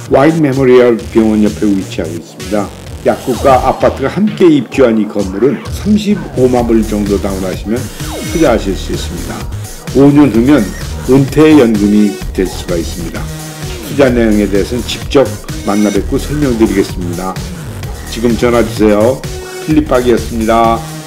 와인 메모리얼 병원 옆에 위치하고 있습니다. 약국과 아파트가 함께 입주한 이 건물은 35만 불 정도 다운하시면 투자하실 수 있습니다. 5년 후면 은퇴연금이 될 수가 있습니다. 투자 내용에 대해서는 직접 만나 뵙고 설명드리겠습니다. 지금 전화 주세요. 필립박이었습니다.